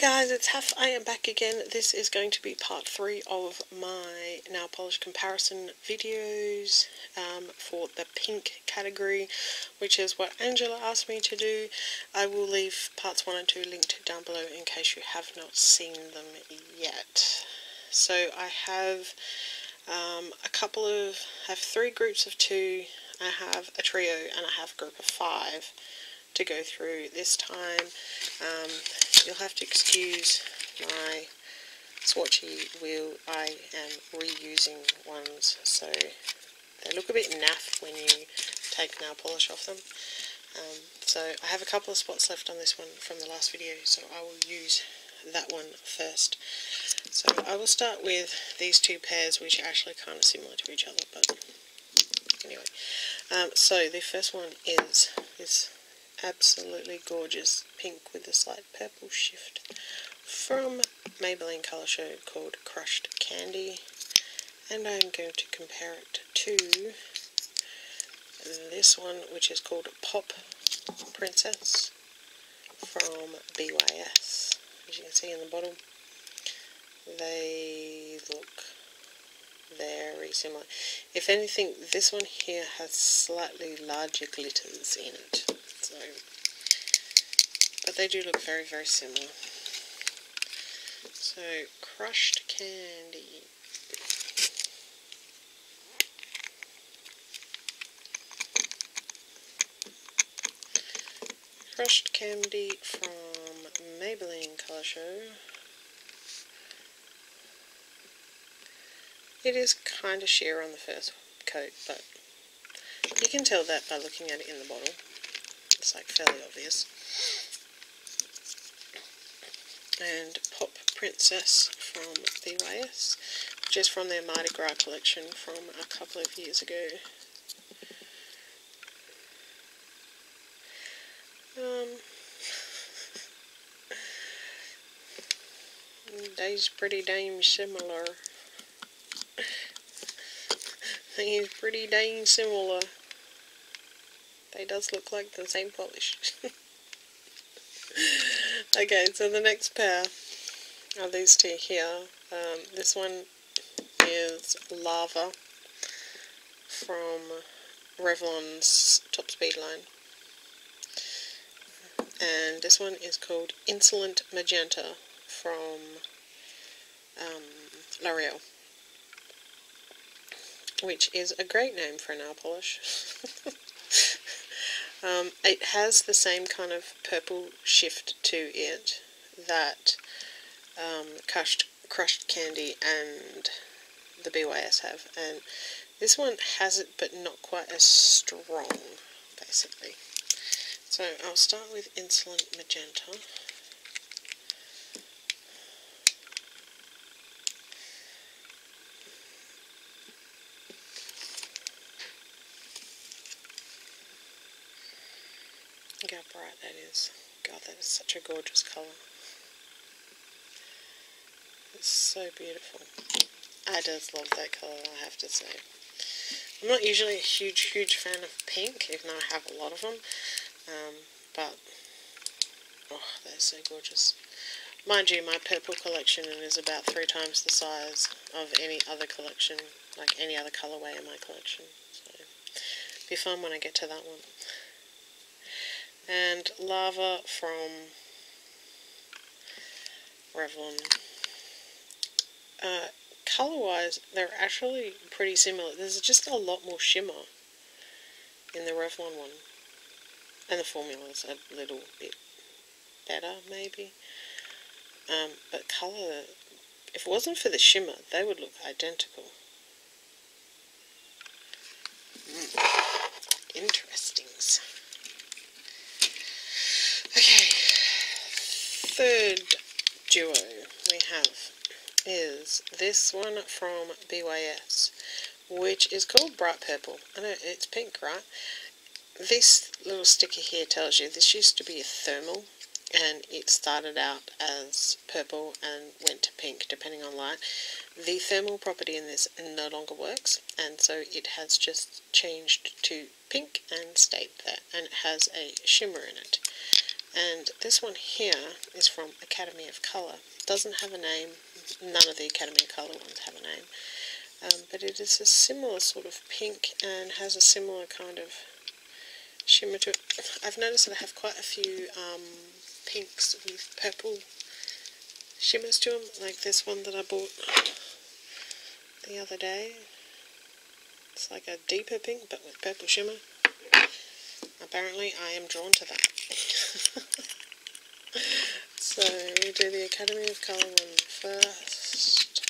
guys, it's Haff. I am back again. This is going to be part 3 of my nail polish comparison videos for the pink category, which is what Angela asked me to do. I will leave parts 1 and 2 linked down below in case you have not seen them yet. So I have I have 3 groups of 2, I have a trio, and I have a group of 5 to go through this time. You'll have to excuse my swatchy wheel. I am reusing ones, so they look a bit naff when you take nail polish off them. So I have a couple of spots left on this one from the last video, so I will use that one first. So I will start with these 2 pairs, which are actually kind of similar to each other, but anyway. So the first one is this absolutely gorgeous pink with a slight purple shift from Maybelline Colour Show called Crushed Candy, and I'm going to compare it to this one, which is called Pop Princess from BYS. As you can see in the bottle, they look very similar. If anything, this one here has slightly larger glitters in it. So, but they do look very, very similar. So, Crushed Candy. Crushed Candy from Maybelline Colour Show. It is kind of sheer on the first coat, but you can tell that by looking at it in the bottle. It's like fairly obvious. And Pop Princess from BYS, which is from their Mardi Gras collection from a couple of years ago. They's pretty dang similar. They's pretty dang similar. They does look like the same polish. Okay, so the next pair are these 2 here. This one is Lava from Revlon's Top Speed line. And this one is called Insolent Magenta from L'Oreal, which is a great name for a nail polish. It has the same kind of purple shift to it that Crushed Candy and the BYS have, and this one has it but not quite as strong, basically. So I'll start with Insolent Magenta. Look how bright that is. God, that is such a gorgeous colour. It's so beautiful. I just love that colour, I have to say. I'm not usually a huge fan of pink, even though I have a lot of them. But, oh, they're so gorgeous. Mind you, my purple collection is about 3 times the size of any other collection, like any other colourway in my collection. So, it'll be fun when I get to that one. And Lava from Revlon. Colour-wise, they're actually pretty similar. There's just a lot more shimmer in the Revlon one. And the formula's a little bit better, maybe. But colour, if it wasn't for the shimmer, they would look identical. Interestings. Okay, third duo we have is this one from BYS, which is called Bright Purple. I know it's pink, right? This little sticker here tells you this used to be a thermal, and it started out as purple and went to pink depending on light. The thermal property in this no longer works, and so it has just changed to pink and stayed there, and it has a shimmer in it. And this one here is from Academy of Colour. Doesn't have a name. None of the Academy of Colour ones have a name. But it is a similar sort of pink and has a similar kind of shimmer to it. I've noticed that I have quite a few pinks with purple shimmers to them, like this one that I bought the other day. It's like a deeper pink but with purple shimmer. Apparently I am drawn to that. So we do the Academy of Colour one first.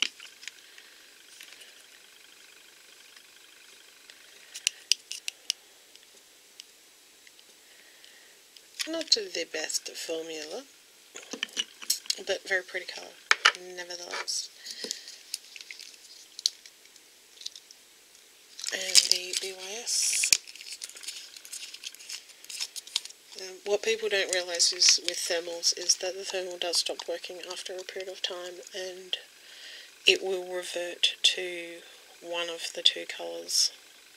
Not to the best formula, but very pretty colour nevertheless. And the BYS. What people don't realise is with thermals is that the thermal does stop working after a period of time, and it will revert to one of the two colours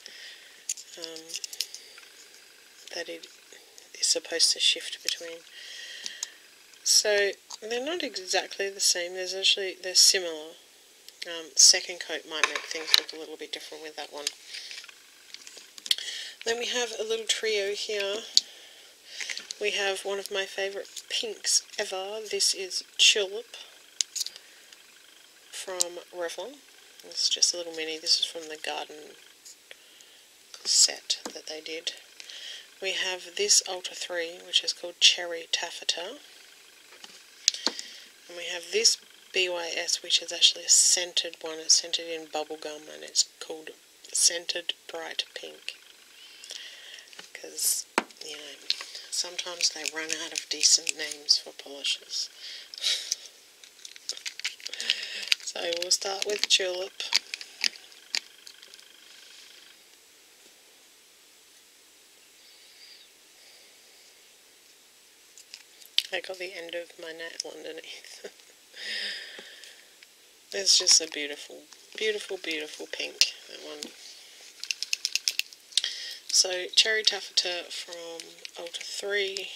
that it is supposed to shift between. So they're not exactly the same. They're similar. Second coat might make things look a little bit different with that one. Then we have a little trio here. We have one of my favourite pinks ever. This is Tulip from Revlon. It's just a little mini. This is from the garden set that they did. We have this Ultra 3, which is called Cherry Taffeta. And we have this BYS, which is actually a scented one. It's scented in bubblegum, and it's called Scented Bright Pink. Because, you know, sometimes they run out of decent names for polishes. So we'll start with Tulip. I got the end of my nail underneath. It's just a beautiful, beautiful, beautiful pink, that one. So, Cherry Taffeta from Ultra 3.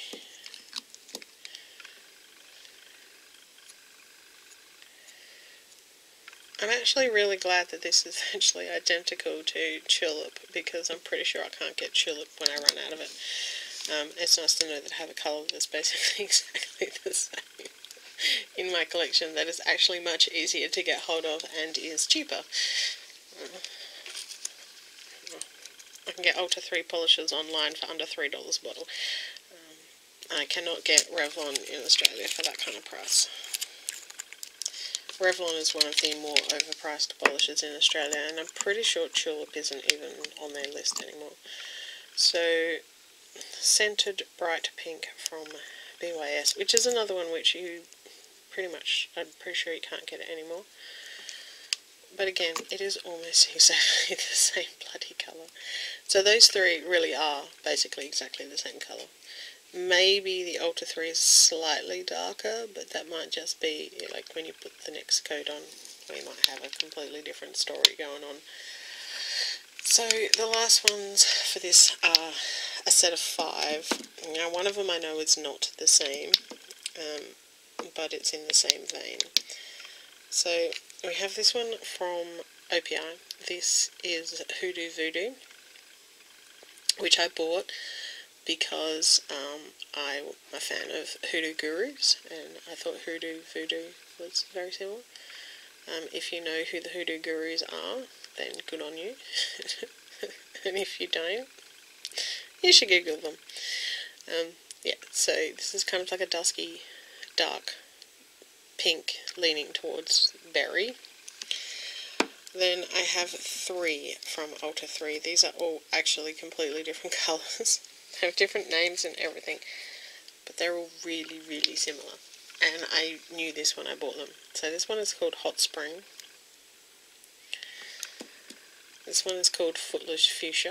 I'm actually really glad that this is actually identical to Tulip, because I'm pretty sure I can't get Tulip when I run out of it. It's nice to know that I have a colour that's basically exactly the same in my collection, that is actually much easier to get hold of and is cheaper. I can get Ultra 3 polishes online for under $3 a bottle. I cannot get Revlon in Australia for that kind of price. Revlon is one of the more overpriced polishes in Australia, and I'm pretty sure Tulip isn't even on their list anymore. So, Scented Bright Pink from BYS, which is another one which you pretty much, I'm pretty sure you can't get it anymore. But again, it is almost exactly the same bloody colour. So those three really are basically exactly the same colour. Maybe the Ultra 3 is slightly darker, but that might just be like when you put the next coat on, we might have a completely different story going on. So the last ones for this are a set of 5. Now one of them I know is not the same, but it's in the same vein. So we have this one from OPI. This is Hoodoo Voodoo, which I bought because I'm a fan of Hoodoo Gurus, and I thought Hoodoo Voodoo was very similar. If you know who the Hoodoo Gurus are, then good on you. And if you don't, you should Google them. Yeah, so this is kind of like a dusky, dark pink leaning towards berry. Then I have 3 from Ultra 3. These are all actually completely different colours. They have different names and everything, but they're all really, really similar. And I knew this when I bought them. So this one is called Hot Spring. This one is called Footloose Fuchsia.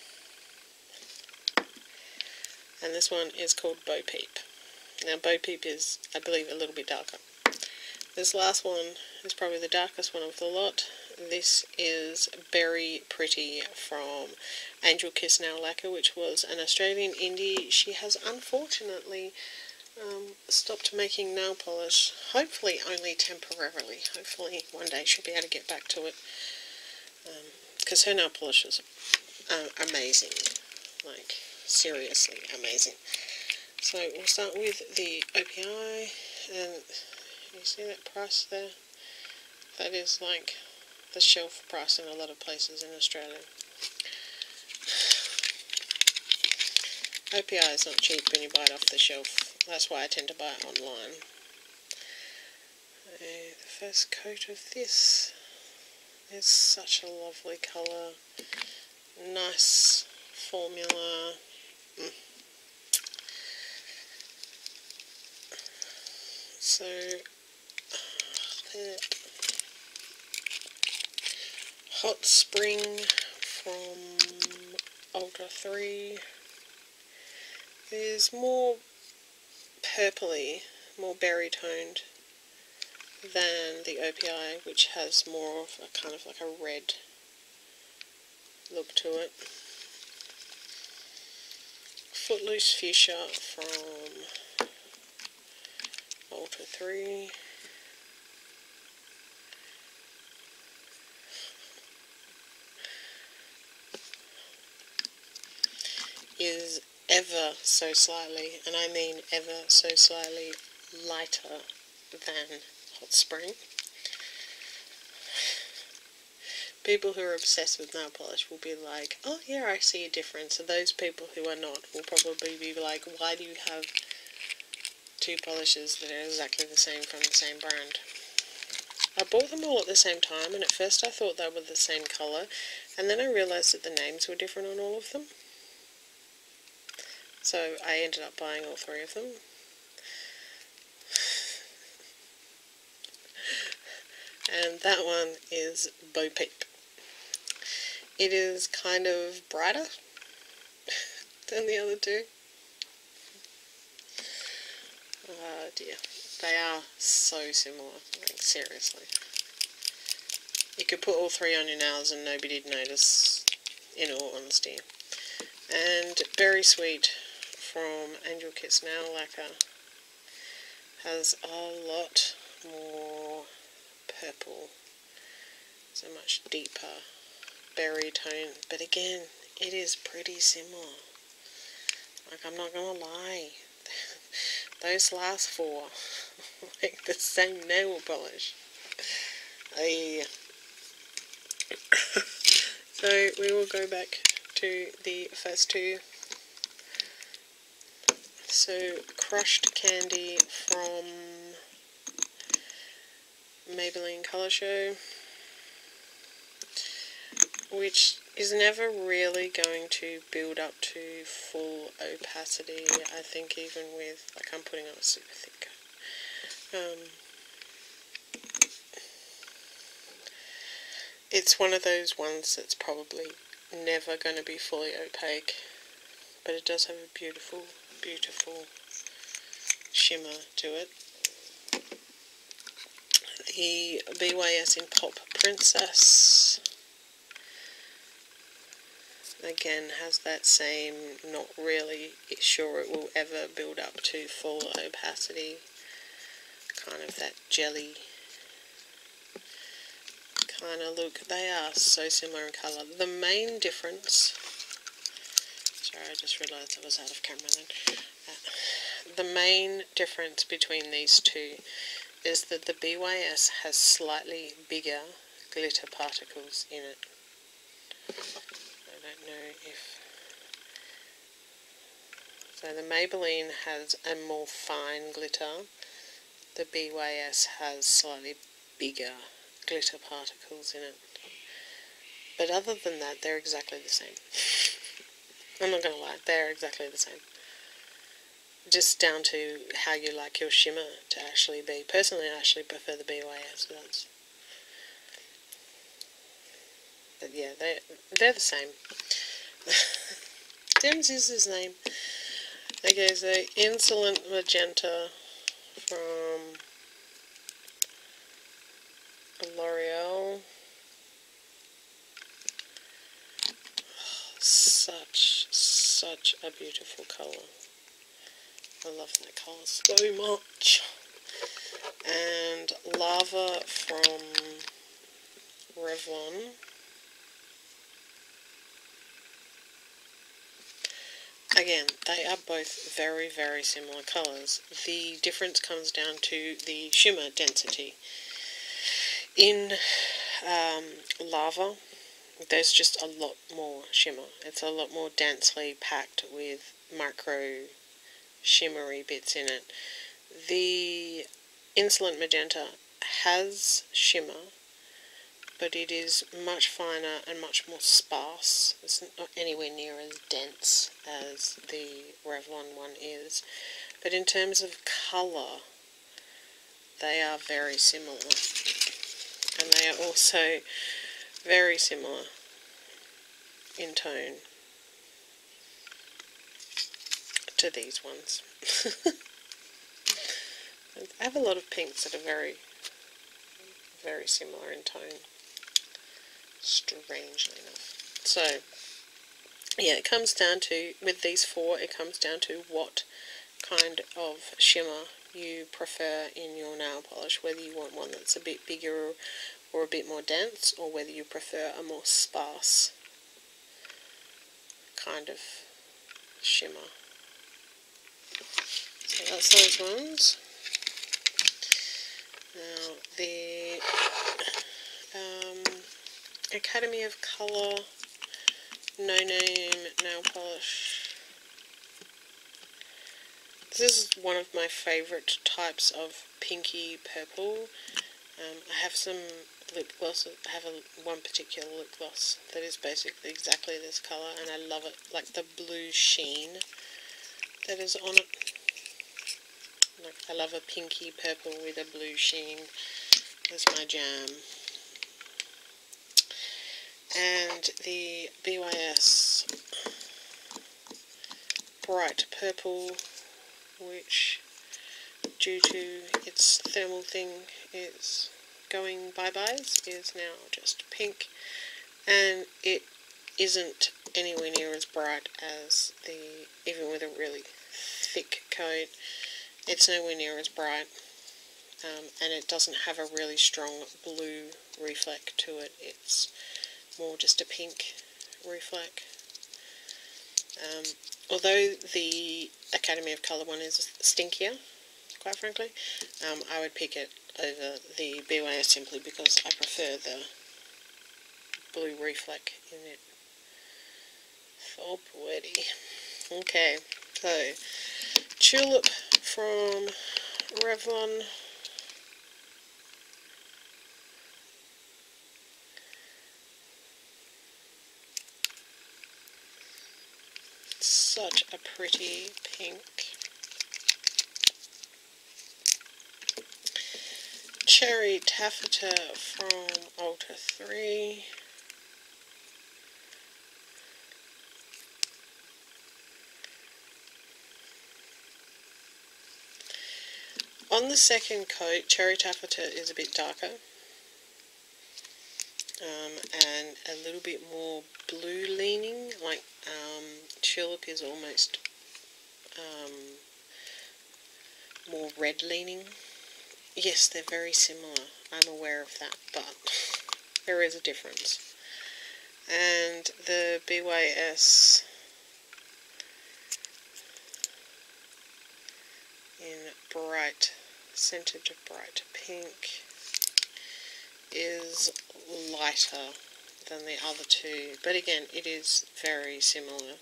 And this one is called Bo Peep. Now Bo Peep is, I believe, a little bit darker. This last one is probably the darkest one of the lot. This is Berry Pretty from Angel Kiss Nail Lacquer, which was an Australian indie. She has unfortunately stopped making nail polish, hopefully only temporarily. Hopefully one day she'll be able to get back to it, because her nail polish is amazing, like seriously amazing. So we'll start with the OPI, and you see that price there? That is like the shelf price in a lot of places in Australia. OPI is not cheap when you buy it off the shelf. That's why I tend to buy it online. The first coat of this is such a lovely colour. Nice formula. So, the Hot Spring from Ultra 3 is more purpley, more berry toned than the OPI, which has more of a kind of like a red look to it. Footloose Fuchsia from Ultra 3. Is ever so slightly, and I mean ever so slightly, lighter than Hot Spring. People who are obsessed with nail polish will be like, oh yeah, I see a difference. And those people who are not will probably be like, why do you have two polishes that are exactly the same from the same brand? I bought them all at the same time, and at first I thought they were the same colour, and then I realised that the names were different on all of them. So I ended up buying all three of them. And that one is Bo Peep. It is kind of brighter than the other two. Oh dear. They are so similar, like seriously. You could put all three on your nails and nobody'd notice, in all honesty. And Berry Sweet from Angel Kiss Nail Lacquer has a lot more purple, so much deeper berry tone, but again, it is pretty similar. Like, I'm not gonna lie, those last four, like the same nail polish. So we will go back to the first two. So, Crushed Candy from Maybelline Colour Show, which is never really going to build up to full opacity, I think, even with, like, I'm putting on a super thick coat. It's one of those ones that's probably never going to be fully opaque, but it does have a beautiful, beautiful shimmer to it. The BYS in Pop Princess, again, has that same, not really sure it will ever build up to full opacity, kind of that jelly kind of look. They are so similar in colour. The main difference, sorry, I just realised I was out of camera then. The main difference between these two is that the BYS has slightly bigger glitter particles in it. I don't know if... So the Maybelline has a more fine glitter. The BYS has slightly bigger glitter particles in it. But other than that, they're exactly the same. I'm not going to lie, they're exactly the same. Just down to how you like your shimmer to actually be. Personally, I actually prefer the BYS ones. But yeah, they're the same. Dems is his name. Okay, so Insolent Magenta from L'Oreal. Such a beautiful colour. I love that colour so much. And Lava from Revlon. Again, they are both very, very similar colours. The difference comes down to the shimmer density. In Lava, there's just a lot more shimmer. It's a lot more densely packed with micro shimmery bits in it. The Insolent Magenta has shimmer, but it is much finer and much more sparse. It's not anywhere near as dense as the Revlon one is. But in terms of colour, they are very similar. And they are also very similar in tone to these ones. I have a lot of pinks that are very, very similar in tone, strangely enough. So, yeah, it comes down to, with these four, it comes down to what kind of shimmer you prefer in your nail polish, whether you want one that's a bit bigger or a bit more dense, or whether you prefer a more sparse kind of shimmer. So that's those ones. Now the Academy of Colour No Name nail polish. This is one of my favourite types of pinky purple. I have some lip gloss. I have one particular lip gloss that is basically exactly this colour, and I love it. Like the blue sheen that is on it. Like, I love a pinky purple with a blue sheen. That's my jam. And the BYS Bright Purple, which, due to its thermal thing, is going bye-byes, is now just pink, and it isn't anywhere near as bright as the, even with a really thick coat, it's nowhere near as bright, and it doesn't have a really strong blue reflect to it. It's more just a pink reflect. Although the Academy of Colour one is stinkier, quite frankly, I would pick it over the BYS simply because I prefer the blue reflect in it. So pretty. Okay, so Tulip from Revlon. Such a pretty pink. Cherry Taffeta from Ultra 3. On the second coat, Cherry Taffeta is a bit darker, and a little bit more blue leaning, like Tulip is almost more red leaning. Yes, they're very similar, I'm aware of that, but there is a difference. And the BYS in bright, scented bright pink is lighter than the other two, but again, it is very similar.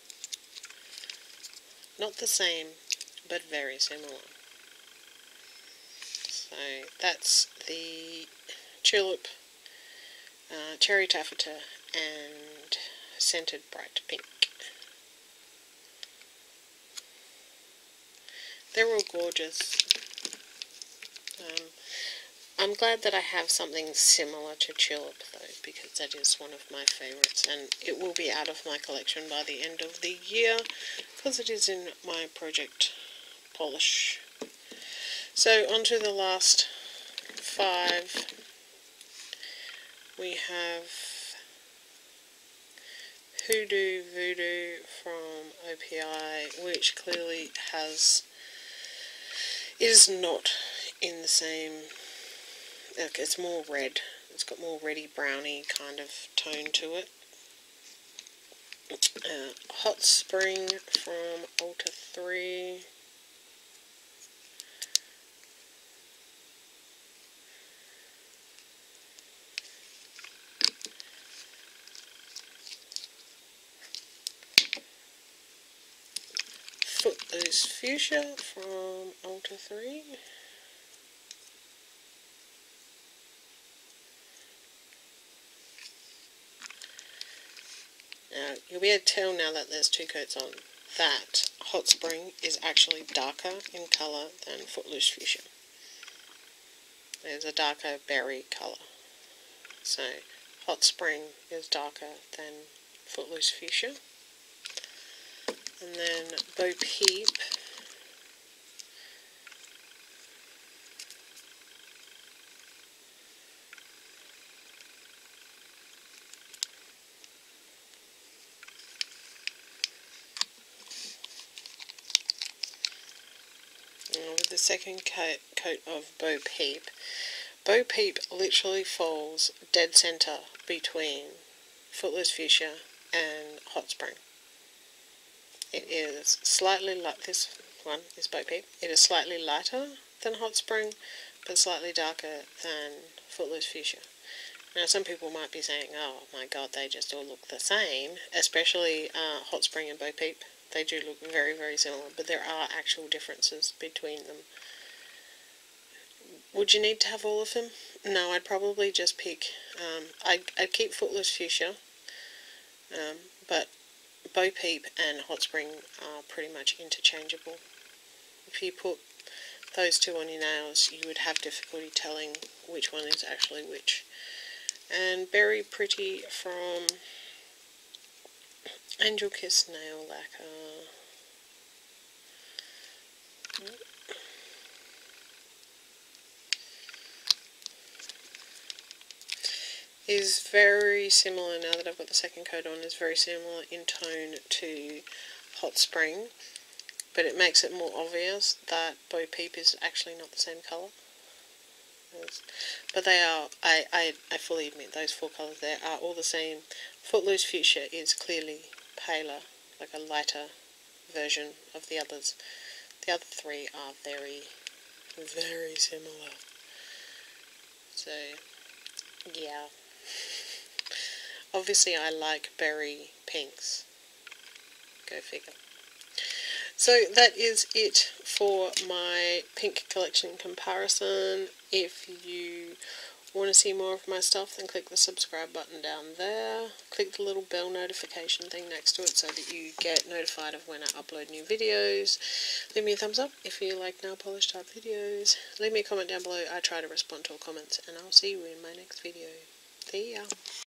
Not the same, but very similar. So that's the Tulip, Cherry Taffeta, and Scented Bright Pink. They're all gorgeous. I'm glad that I have something similar to Tulip though, because that is one of my favourites, and it will be out of my collection by the end of the year, because it is in my project polish. So on to the last 5. We have Hoodoo Voodoo from OPI, which clearly is not in the same, like, it's more red. It's got more reddy browny kind of tone to it. Hot Spring from Ultra 3. Footloose Fuchsia from Ultra 3. Now, you'll be able to tell now that there's two coats on that Hot Spring is actually darker in colour than Footloose Fuchsia. There's a darker berry colour. So, Hot Spring is darker than Footloose Fuchsia. And then Bo Peep. With the second coat of Bo Peep. Bo Peep literally falls dead centre between Footloose Fuchsia and Hot Spring. It is slightly light. This one is Bo Peep. It is slightly lighter than Hot Spring, but slightly darker than Footloose Fuchsia. Now, some people might be saying, "Oh my God, they just all look the same." Especially Hot Spring and Bo Peep. They do look very, very similar, but there are actual differences between them. Would you need to have all of them? No, I'd probably just pick. I'd keep Footloose Fuchsia, but Bo Peep and Hot Spring are pretty much interchangeable. If you put those two on your nails, you would have difficulty telling which one is actually which. And Berry Pretty from Angel Kiss Nail Lacquer. Is very similar, now that I've got the second coat on, is very similar in tone to Hot Spring, but it makes it more obvious that Bo Peep is actually not the same colour. But they are, I fully admit, those four colours there are all the same. Footloose Fuchsia is clearly paler, like a lighter version of the others. The other three are very, very similar. So, yeah. Obviously I like berry pinks. Go figure. So that is it for my pink collection comparison. If you want to see more of my stuff, then click the subscribe button down there. Click the little bell notification thing next to it so that you get notified of when I upload new videos. Leave me a thumbs up if you like nail polish type videos. Leave me a comment down below. I try to respond to all comments, and I'll see you in my next video. See ya.